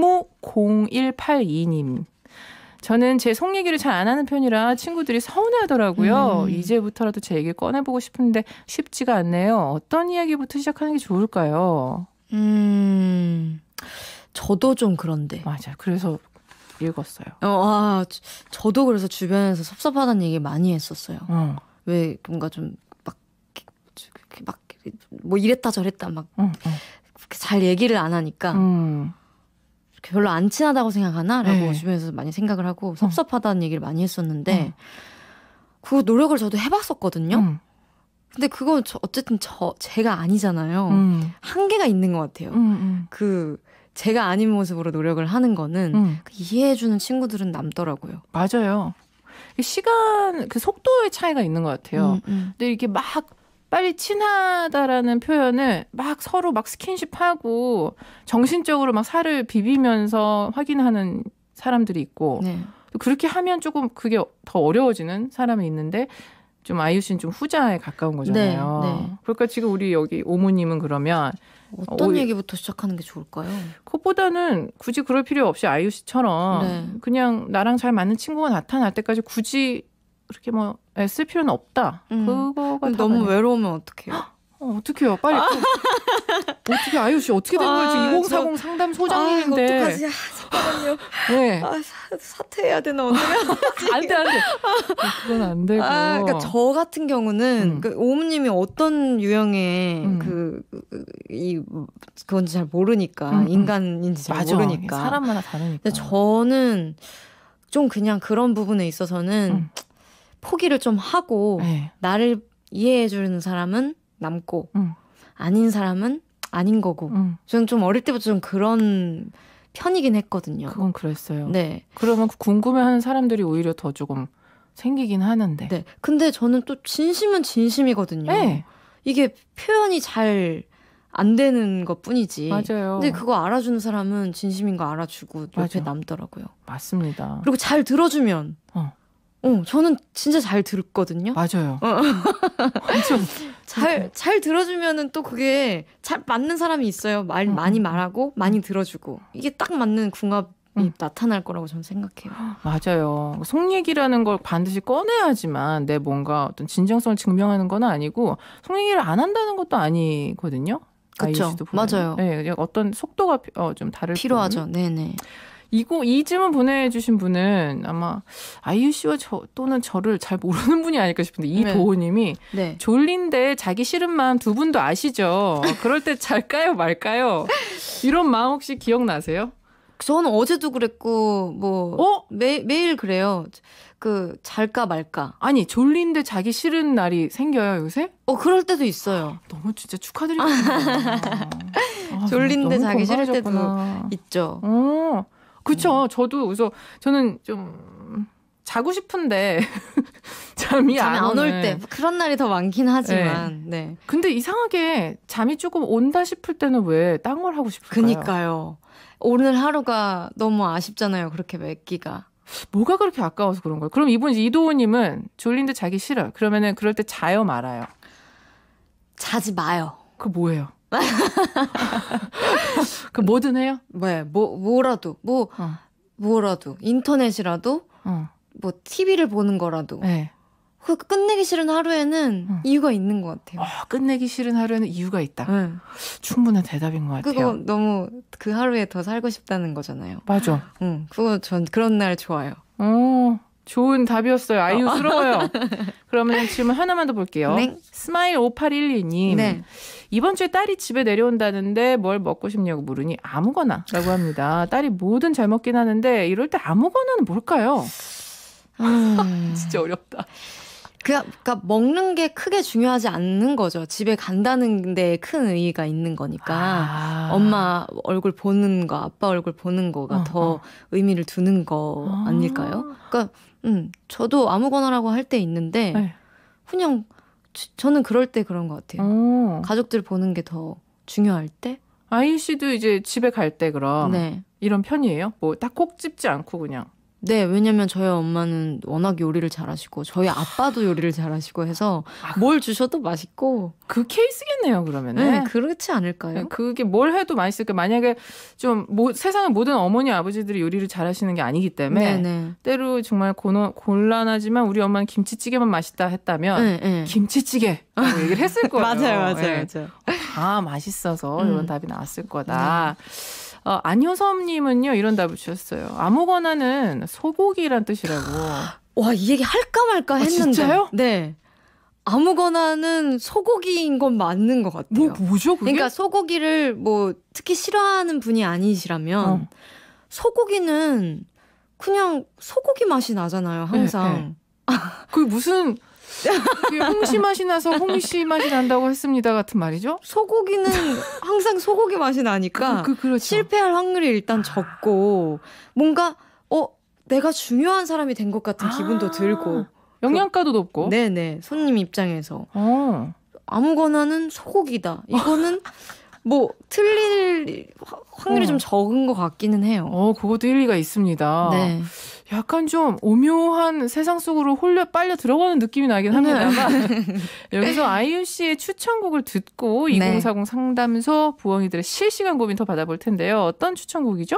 오무0182님. 저는 제 속 얘기를 잘 안 하는 편이라 친구들이 서운해하더라고요. 이제부터라도 제 얘기를 꺼내보고 싶은데 쉽지가 않네요. 어떤 이야기부터 시작하는 게 좋을까요? 저도 좀 그런데. 맞아요. 그래서 읽었어요. 저도 그래서 주변에서 섭섭하다는 얘기 많이 했었어요. 왜 뭔가 좀 막 뭐 이랬다 저랬다 막 잘 얘기를 안 하니까 별로 안 친하다고 생각하나라고 주변에서 많이 생각을 하고 섭섭하다는 얘기를 많이 했었는데 그 노력을 저도 해봤었거든요. 근데 그건 어쨌든 제가 아니잖아요. 한계가 있는 것 같아요. 그 제가 아닌 모습으로 노력을 하는 거는 이해해주는 친구들은 남더라고요. 맞아요. 시간 그 속도의 차이가 있는 것 같아요. 근데 이렇게 막 빨리 친하다라는 표현을 막 서로 막 스킨십하고 정신적으로 막 살을 비비면서 확인하는 사람들이 있고 그렇게 하면 조금 그게 더 어려워지는 사람이 있는데 좀 아이유 씨는 좀 후자에 가까운 거잖아요. 그러니까 지금 우리 여기 오모님은 그러면 어떤 얘기부터 시작하는 게 좋을까요? 그것보다는 굳이 그럴 필요 없이 아이유 씨처럼 그냥 나랑 잘 맞는 친구가 나타날 때까지 굳이 그렇게 뭐 애쓸 필요는 없다. 그거가 너무 외로우면 어떡해요? 어떡해요? 빨리. 어떻게 아이유 씨 어떻게 된 거예요? 지금 2040 상담소장님인데. 어떡하지? 잠깐만요. 네. 사퇴해야 되나 어떡해? 안 돼. 그건 안 되고. 그러니까 저 같은 경우는 그 오무님이 어떤 유형의 그건지 잘 모르니까 인간인지 잘 맞아. 모르니까 사람마다 다르니까. 근데 저는 좀 그냥 그런 부분에 있어서는 포기를 좀 하고 네. 나를 이해해주는 사람은 남고 아닌 사람은 아닌 거고 저는 좀 어릴 때부터 좀 그런 편이긴 했거든요. 그건 그랬어요. 네. 그러면 궁금해하는 사람들이 오히려 더 조금 생기긴 하는데. 네. 근데 저는 또 진심은 진심이거든요. 네. 이게 표현이 잘 안 되는 것 뿐이지. 맞아요. 근데 그거 알아주는 사람은 진심인 거 알아주고 옆에 맞아. 남더라고요. 맞습니다. 그리고 잘 들어주면. 저는 진짜 잘 듣거든요. 맞아요. 잘 들어주면은 또 그게 잘 맞는 사람이 있어요. 많이 말하고 많이 들어주고 이게 딱 맞는 궁합이 나타날 거라고 저는 생각해요. 맞아요. 속 얘기라는 걸 반드시 꺼내야지만 내 뭔가 어떤 진정성을 증명하는 건 아니고 속 얘기를 안 한다는 것도 아니거든요. 그렇죠. 맞아요. 네, 어떤 속도가 좀 다를 필요하죠. 네네. 이 질문 보내주신 분은 아마 아이유 씨와 또는 저를 잘 모르는 분이 아닐까 싶은데 이도호님이 네. 졸린데 자기 싫은 마음 두 분도 아시죠? 그럴 때 잘까요 말까요? 이런 마음 혹시 기억나세요? 저는 어제도 그랬고 매일 그래요. 그 잘까 말까. 아니 졸린데 자기 싫은 날이 생겨요 요새? 그럴 때도 있어요. 너무 진짜 축하드립니다. 졸린데 자기 싫을 때도 있죠. 그렇죠. 저도 그래서 저는 좀 자고 싶은데 잠이 안 올 때 그런 날이 더 많긴 하지만. 네. 근데 이상하게 잠이 조금 온다 싶을 때는 왜 딴 걸 하고 싶을까요? 그니까요. 오늘 하루가 너무 아쉽잖아요. 그렇게 맺기가. 뭐가 그렇게 아까워서 그런 거예요? 그럼 이도호님은 졸린데 자기 싫어요. 그러면은 그럴 때 자요 말아요? 자지 마요. 그 뭐예요? 그 뭐든 해요? 뭐라도 뭐라도 인터넷이라도 뭐 TV를 보는 거라도. 네. 그 끝내기 싫은 하루에는 이유가 있는 것 같아요. 끝내기 싫은 하루에는 이유가 있다. 충분한 대답인 것 같아요. 그거 너무 그 하루에 더 살고 싶다는 거잖아요. 맞아. 그거 전 그런 날 좋아요. 좋은 답이었어요. 아이유스러워요. 그러면 질문 하나만 더 볼게요. 네. 스마일 5812님. 네. 이번 주에 딸이 집에 내려온다는데 뭘 먹고 싶냐고 물으니 아무거나 라고 합니다. 딸이 뭐든 잘 먹긴 하는데 이럴 때 아무거나는 뭘까요? 진짜 어렵다. 그러니까 먹는 게 크게 중요하지 않는 거죠. 집에 간다는 데에 큰 의의가 있는 거니까 엄마 얼굴 보는 거, 아빠 얼굴 보는 거가 더 의미를 두는 거 아닐까요? 그러니까 저도 아무거나라고 할 때 있는데 그냥 저는 그럴 때 그런 것 같아요. 가족들 보는 게 더 중요할 때. 아이유 씨도 이제 집에 갈 때 그럼 이런 편이에요? 뭐 딱 콕 집지 않고 그냥. 네, 왜냐면 저희 엄마는 워낙 요리를 잘하시고 저희 아빠도 요리를 잘하시고 해서 뭘 주셔도 맛있고. 그 케이스겠네요, 그러면은. 네, 그렇지 않을까요? 그게 뭘 해도 맛있을까. 만약에 좀 세상의 모든 어머니 아버지들이 요리를 잘하시는 게 아니기 때문에 때로 정말 곤란하지만 우리 엄마는 김치찌개만 맛있다 했다면 김치찌개라고 얘기를 했을 거예요. 맞아요. 다 맛있어서 이런 답이 나왔을 거다. 안효섭님은요 이런 답을 주셨어요. 아무거나는 소고기란 뜻이라고. 와, 이 얘기 할까 말까 했는데. 진짜요? 네. 아무거나는 소고기인 건 맞는 것 같아요. 뭐죠 그게? 그러니까 소고기를 뭐 특히 싫어하는 분이 아니시라면 소고기는 그냥 소고기 맛이 나잖아요. 항상. 그게 무슨 홍시 맛이 나서 홍시 맛이 난다고 했습니다 같은 말이죠? 소고기는 항상 소고기 맛이 나니까 그렇죠. 실패할 확률이 일단 적고 뭔가 내가 중요한 사람이 된 것 같은 기분도 들고 영양가도 높고. 네네. 손님 입장에서 아무거나는 소고기다. 이거는 뭐 틀릴 확률이 좀 적은 것 같기는 해요. 그것도 일리가 있습니다. 네. 약간 좀 오묘한 세상 속으로 빨려 들어가는 느낌이 나긴 합니다만 여기서 아이유 씨의 추천곡을 듣고 2040 상담소 부엉이들의 실시간 고민 더 받아볼 텐데요. 어떤 추천곡이죠?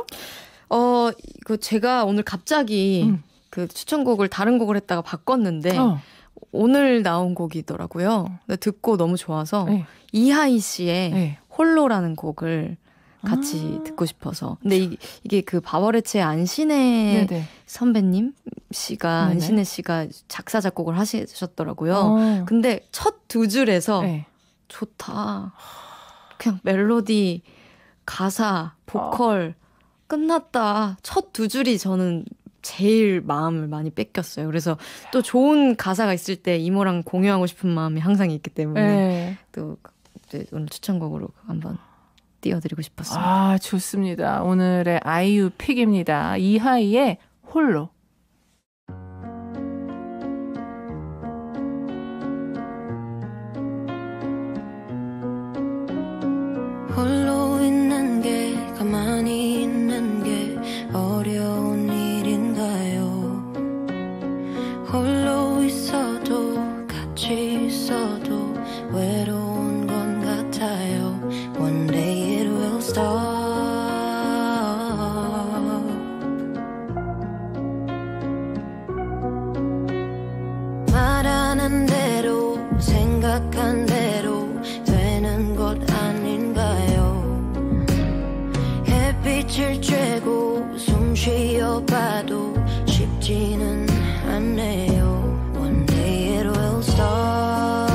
제가 오늘 갑자기 그 추천곡을 다른 곡을 했다가 바꿨는데 오늘 나온 곡이더라고요. 근데 듣고 너무 좋아서 이하이 씨의 홀로라는 곡을 같이 듣고 싶어서. 근데 이게 그 바버레츠의 안신혜 네네. 선배님 씨가, 네네. 안신혜 씨가 작사 작곡을 하셨더라고요. 근데 첫 두 줄에서 네. 좋다. 그냥 멜로디, 가사, 보컬 끝났다. 첫 두 줄이 저는 제일 마음을 많이 뺏겼어요. 그래서 또 좋은 가사가 있을 때 이모랑 공유하고 싶은 마음이 항상 있기 때문에 네. 또 오늘 추천곡으로 한번 띄워드리고 싶었습니다. 아, 좋습니다. 오늘의 아이유 픽입니다. 이하이의 홀로. 홀로 있는 게 가만히 있는 게 어려운 일인가요? 홀로 있어도 같이 있어도 외로운 건 같아요. One day it will stop. 말하는 대로 생각한 대로 되는 것 아닌가요? 햇빛을 쬐고 숨 쉬어봐도 쉽지는 않네요. One day it will stop.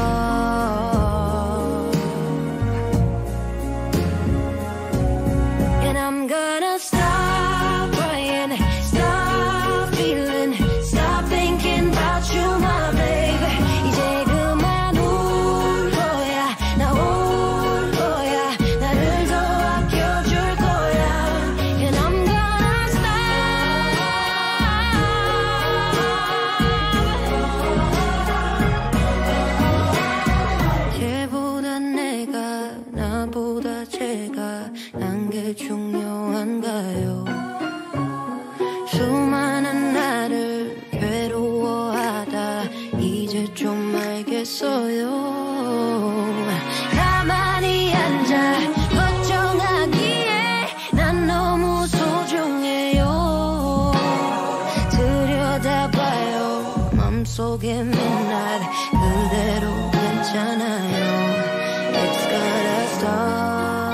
And I'm gonna stop crying, stop feeling, stop thinking about you, my baby. 이제 그만 울 거야, 나 울 거야, 나를 더 아껴줄 거야. And I'm gonna stop. 걔보다 내가, 나보다 제가 난 게 중요한가요? 수많은 나를 괴로워하다 이제 좀 알겠어요. 가만히 앉아 걱정하기에 난 너무 소중해요. 들여다봐요 맘속에 midnight 그대로 괜찮아요. It's gotta stop.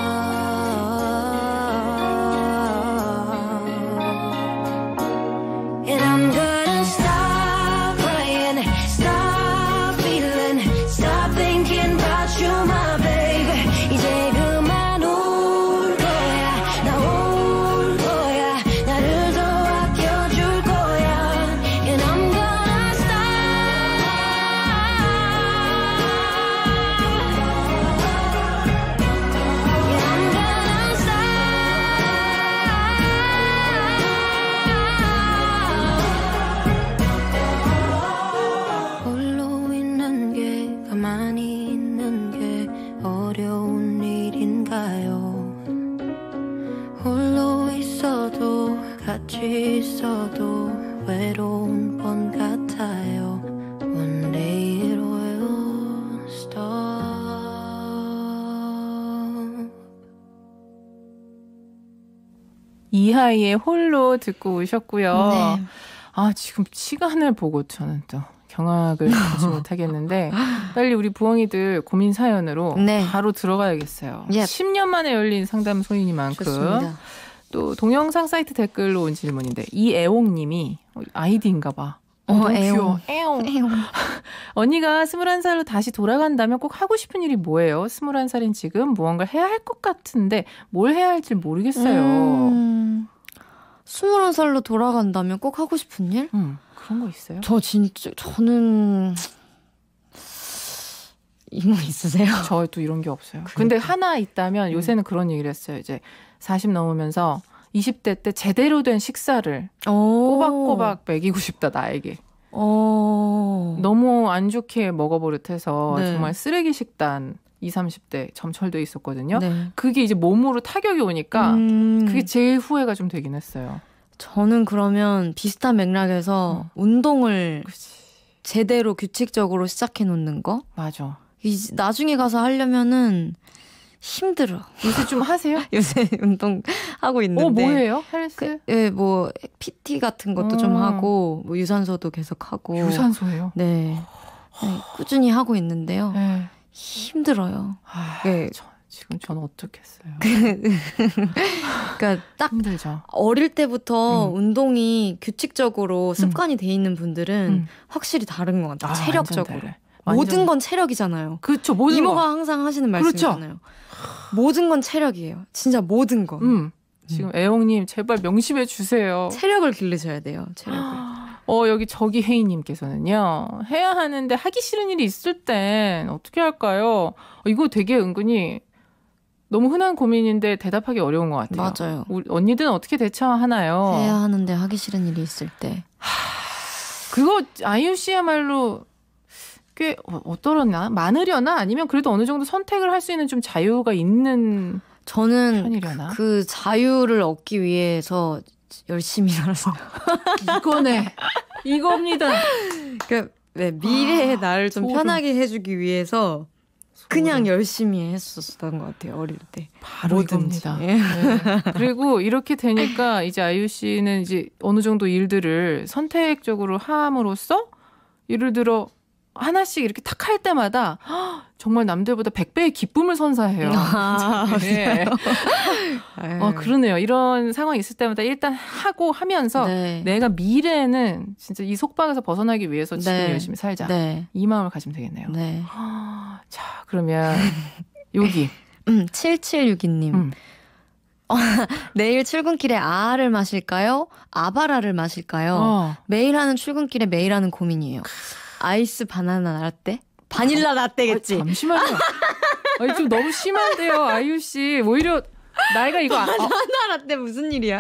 And I'm gonna stop crying, stop feeling, stop thinking about you, my baby. 이제 그만 울 거야, 나 울 거야, 나를 더 아껴줄 거야. And I'm gonna stop. And I'm gonna stop. 홀로 있는 게 가만히 있는 게 어려운 일인가요? 홀로 있어도 같이 있어도 외로운 번 같아요. One day it will stop. 이하이의 홀로 듣고 오셨고요. 네. 아, 지금 시간을 보고 저는 또 경악을 하지 못하겠는데 빨리 우리 부엉이들 고민 사연으로 네. 바로 들어가야겠어요. 예. 10년 만에 열린 상담소이니만큼 좋습니다. 또 동영상 사이트 댓글로 온 질문인데 이애옹님이 아이디인가 봐. 너무 귀여워. 애옹. 언니가 21살로 다시 돌아간다면 꼭 하고 싶은 일이 뭐예요? 21살인 지금 무언가를 해야 할 것 같은데 뭘 해야 할지 모르겠어요. 21살로 돌아간다면 꼭 하고 싶은 일? 그런 거 있어요? 저는 이모 있으세요? 저도 이런 게 없어요. 근데 하나 있다면 요새는 그런 얘기를 했어요. 이제 40 넘으면서 20대 때 제대로 된 식사를 꼬박꼬박 먹이고 싶다, 나에게. 너무 안 좋게 먹어버릇해서 네. 정말 쓰레기 식단 20, 30대 점철돼 있었거든요. 네. 그게 이제 몸으로 타격이 오니까 그게 제일 후회가 좀 되긴 했어요. 저는 그러면 비슷한 맥락에서 운동을 제대로 규칙적으로 시작해 놓는 거? 맞아. 나중에 가서 하려면은 힘들어. 요새 좀 하세요? 요새 운동 하고 있는데. 뭐예요? 헬스? 예, 뭐 PT 같은 것도 좀 하고, 뭐 유산소도 계속 하고. 유산소예요? 네. 네, 꾸준히 하고 있는데요. 네. 힘들어요. 네. 지금 저는 어떻겠어요. 그러니까 딱 힘들죠. 어릴 때부터 운동이 규칙적으로 습관이 돼 있는 분들은 확실히 다른 것 같아요. 체력적으로. 모든 건 체력이잖아요. 그렇죠. 모든 이모가 거. 항상 하시는 말씀이잖아요. 그렇죠. 모든 건 체력이에요. 진짜 모든 거. 지금 애용님 제발 명심해 주세요. 체력을 기르셔야 돼요. 체력을. 여기 저기 혜인님께서는요. 해야 하는데 하기 싫은 일이 있을 땐 어떻게 할까요? 이거 되게 은근히 너무 흔한 고민인데 대답하기 어려운 것 같아요. 맞아요. 우리 언니들은 어떻게 대처하나요? 해야 하는데 하기 싫은 일이 있을 때. 그거 아이유 씨야말로 꽤 어떠려나? 많으려나? 아니면 그래도 어느 정도 선택을 할 수 있는 좀 자유가 있는 저는 편이려나? 그 자유를 얻기 위해서 열심히 살았어요. 이거네. 이겁니다. 그러니까 미래의 나를 좀 편하게 해주기 위해서 그냥 열심히 했었던 것 같아요. 어릴 때. 바로 이겁니다. 네. 그리고 이렇게 되니까 이제 아이유 씨는 이제 어느 정도 일들을 선택적으로 함으로써 예를 들어 하나씩 이렇게 탁 할 때마다 정말 남들보다 100배의 기쁨을 선사해요. 네. 그러네요. 이런 상황이 있을 때마다 일단 하고 하면서 내가 미래에는 진짜 이 속박에서 벗어나기 위해서 지금 열심히 살자. 이 마음을 가지면 되겠네요. 자, 그러면 여기 7762님. 내일 출근길에 아아를 마실까요? 아바라를 마실까요? 매일 하는 출근길에 매일 하는 고민이에요. 아이스 바나나 라떼? 바닐라 라떼겠지. 잠시만요. 좀 너무 심한데요, 아이유 씨. 오히려 나이가 이거 바나나 라떼 무슨 일이야?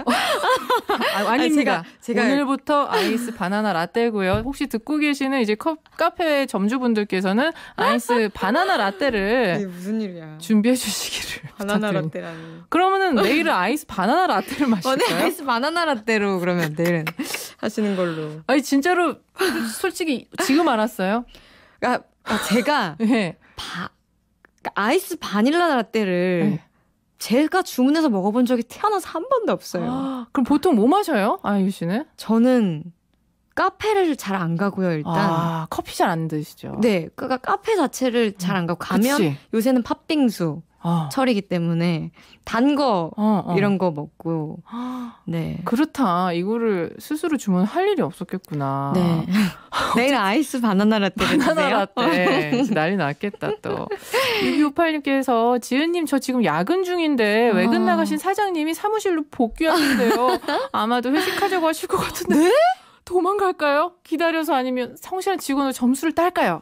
아닙니다. 제가 오늘부터 아이스 바나나 라떼고요. 혹시 듣고 계시는 이제 카페 점주분들께서는 아이스 바나나 라떼를 이게 무슨 일이야? 준비해 주시기를 바나나 부탁드립니다. 라떼라니. 그러면 내일은 아이스 바나나 라떼를 마실까요? 아이스 바나나 라떼로 그러면 내일은 하시는 걸로. 아니 진짜로 솔직히 지금 알았어요. 제가 아이스 바닐라 라떼를 제가 주문해서 먹어본 적이 태어나서 한 번도 없어요. 그럼 보통 뭐 마셔요, 아이유 씨는? 저는 카페를 잘 안 가고요, 일단. 커피 잘 안 드시죠? 네, 그러니까 카페 자체를 잘 안 가고 가면 그치? 요새는 팥빙수 철이기 때문에 단 거 이런 거 먹고. 네. 그렇다. 이거를 스스로 주문할 일이 없었겠구나. 네. 내일 아이스 바나나 라떼를 드세요. 바나나 라떼. 난리 났겠다 또. 6258님께서 지은님 저 지금 야근 중인데 외근 나가신 사장님이 사무실로 복귀하는데요. 아마도 회식하자고 하실 것 같은데. 네? 도망갈까요? 기다려서 아니면 성실한 직원으로 점수를 딸까요?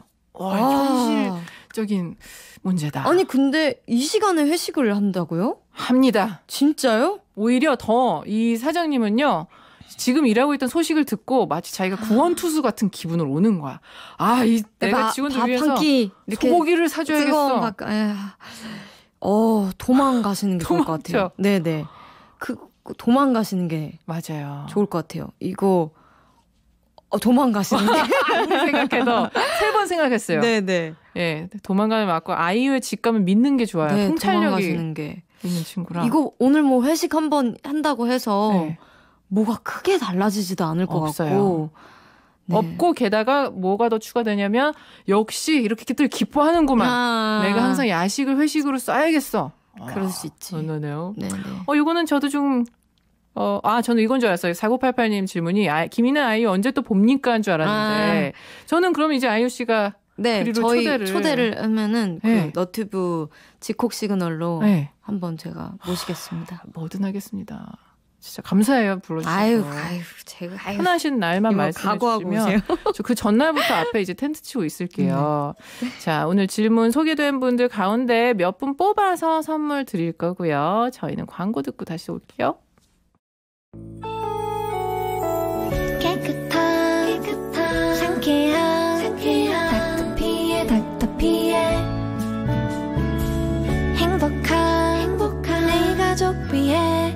현실적인 문제다. 아니 근데 이 시간에 회식을 한다고요? 합니다. 진짜요? 오히려 더 이 사장님은요. 지금 일하고 있던 소식을 듣고 마치 자기가 구원투수 같은 기분으로 오는 거야. 내가 직원들 위해서 소고기를 사줘야겠어. 도망가시는 게 좋을 것 같아요. 네네. 도망가시는 게 맞아요. 좋을 것 같아요. 이거 도망가시는 게 아무리 생각해도 3번 생각했어요. 네네. 예, 도망가면 맞고 아이유의 직감을 믿는 게 좋아요. 네, 통찰력이 도망가시는 게 있는 친구라. 이거 오늘 뭐 회식 한번 한다고 해서 뭐가 크게 달라지지도 않을 것 같고. 네. 없고 게다가 뭐가 더 추가되냐면 역시 이렇게 또 기뻐하는구만. 내가 항상 야식을 회식으로 써야겠어. 그럴 수 있지. 네네. 네네. 이거는 저도 좀 저는 이건 줄 알았어요. 4988님 질문이 김이나 아이유 언제 또 봅니까? 한 줄 알았는데 저는 그럼 이제 아이유 씨가 저희 초대를 하면은 그 너튜브 직콕 시그널로 한번 제가 모시겠습니다. 뭐든 하겠습니다. 진짜 감사해요. 불러주셔서. 아유, 제가 편하신 날만 말씀해 주시면 저 그 전날부터 앞에 이제 텐트 치고 있을게요. 자, 오늘 질문 소개된 분들 가운데 몇 분 뽑아서 선물 드릴 거고요. 저희는 광고 듣고 다시 올게요. 깨끗한 상쾌한 닥터피엘 행복한 내 가족 위해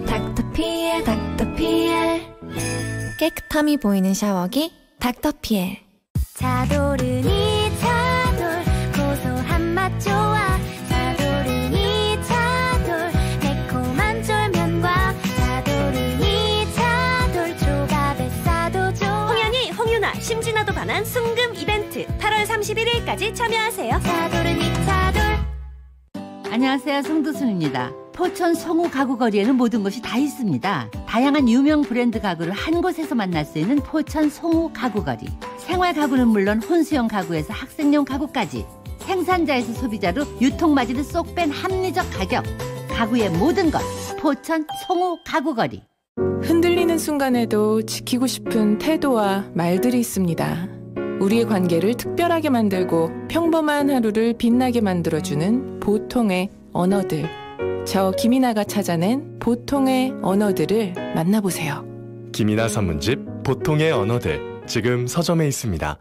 닥터피엘 깨끗함이 보이는 샤워기 닥터피엘 차도르니 차돌 고소한 맛 좋아 차도르니 차돌 매콤한 쫄면과 차도르니 차돌 조각에 싸도 좋아 홍현희, 홍윤아, 심진아도 반한 순금 이벤트 8월 31일까지 참여하세요. 차도르니 차돌 안녕하세요. 송도순입니다. 포천 송우 가구 거리에는 모든 것이 다 있습니다. 다양한 유명 브랜드 가구를 한 곳에서 만날 수 있는 포천 송우 가구 거리. 생활 가구는 물론 혼수용 가구에서 학생용 가구까지 생산자에서 소비자로 유통마진을 쏙 뺀 합리적 가격. 가구의 모든 것 포천 송우 가구 거리. 흔들리는 순간에도 지키고 싶은 태도와 말들이 있습니다. 우리의 관계를 특별하게 만들고 평범한 하루를 빛나게 만들어주는 보통의 언어들. 저 김이나가 찾아낸 보통의 언어들을 만나보세요. 김이나 산문집 보통의 언어들 지금 서점에 있습니다.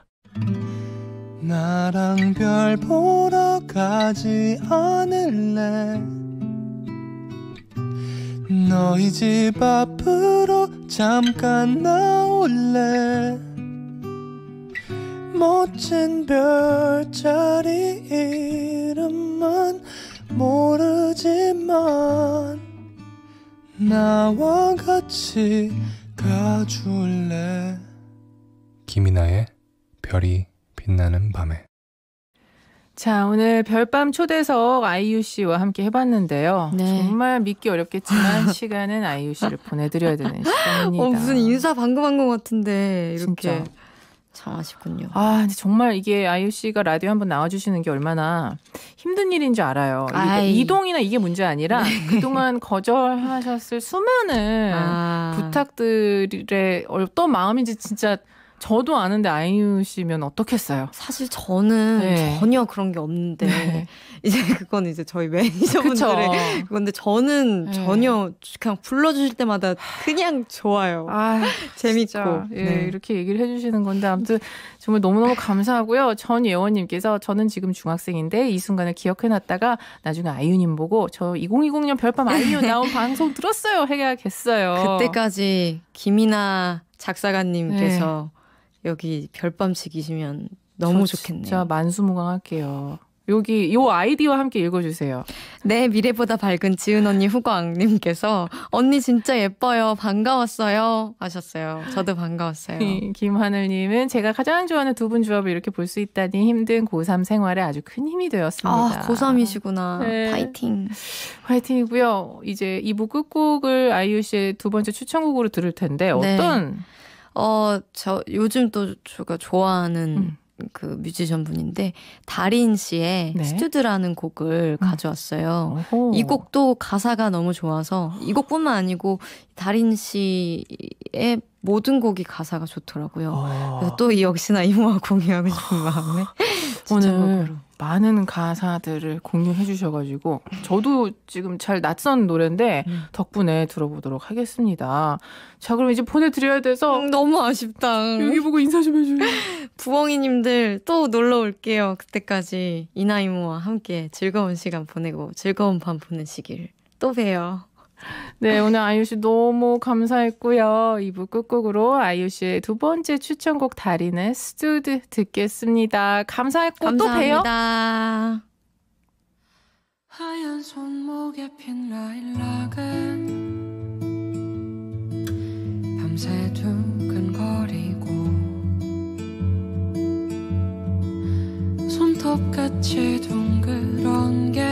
나랑 별 보러 가지 않을래? 너희 집 앞으로 잠깐 나올래? 멋진 별자리 이름은 모르지만 나와 같이 가줄래? 김이나의 별이 빛나는 밤에. 자, 오늘 별밤 초대석 아이유 씨와 함께 해봤는데요. 네. 정말 믿기 어렵겠지만 시간은 아이유 씨를 보내드려야 되는 시간입니다. 무슨 인사 방금 한 것 같은데 이렇게 진짜. 참 아쉽군요. 아, 근데 정말 이게 아이유 씨가 라디오 한번 나와주시는 게 얼마나 힘든 일인 줄 알아요. 이동이나 이게 문제 아니라 그동안 거절하셨을 수많은 부탁들의 어떤 마음인지 진짜 저도 아는데 아이유 씨면 어떻겠어요? 사실 저는 전혀 그런 게 없는데 이제 그건 이제 저희 매니저분들의 그건데 저는 전혀 그냥 불러주실 때마다 그냥 좋아요. 재밌고 이렇게 얘기를 해주시는 건데 아무튼 정말 너무너무 감사하고요. 전예원님께서 저는 지금 중학생인데 이 순간을 기억해놨다가 나중에 아이유님 보고 저 2020년 별밤 아이유 나온 방송 들었어요 해야겠어요. 그때까지 김이나 작사가님께서 여기 별밤 지키시면 너무 좋겠네요. 진짜 만수무강할게요. 여기 요 아이디와 함께 읽어주세요. 네, 미래보다 밝은 지은 언니 후광님께서 언니 진짜 예뻐요. 반가웠어요. 하셨어요. 저도 반가웠어요. 김하늘님은 제가 가장 좋아하는 두 분 조합을 이렇게 볼 수 있다니 힘든 고3 생활에 아주 큰 힘이 되었습니다. 고3이시구나. 파이팅. 파이팅이고요. 이제 2부 끝곡을 아이유 씨의 두 번째 추천곡으로 들을 텐데 어떤? 저 요즘 또 제가 좋아하는 그 뮤지션 분인데 다린 씨의 스튜드라는 곡을 가져왔어요. 이 곡도 가사가 너무 좋아서 이 곡뿐만 아니고 다린 씨의 모든 곡이 가사가 좋더라고요. 그래서 또 역시나 이모와 공유하고 싶은 마음에 오늘 많은 가사들을 공유해 주셔가지고 저도 지금 잘 낯선 노래인데 덕분에 들어보도록 하겠습니다. 자, 그럼 이제 보내드려야 돼서 너무 아쉽다. 여기 보고 인사 좀 해줘요. 부엉이님들 또 놀러 올게요. 그때까지 이나 이모와 함께 즐거운 시간 보내고 즐거운 밤 보내시길 또 봬요. 네, 오늘 아이유 씨 너무 감사했고요. 2부 끝곡으로 아이유 씨의 두 번째 추천곡 다린의 스튜드 듣겠습니다. 감사했고 감사합니다. 또 봬요. 하얀 손목에 핀 라일락은 밤새 두근거리고 손톱같이 둥그런 게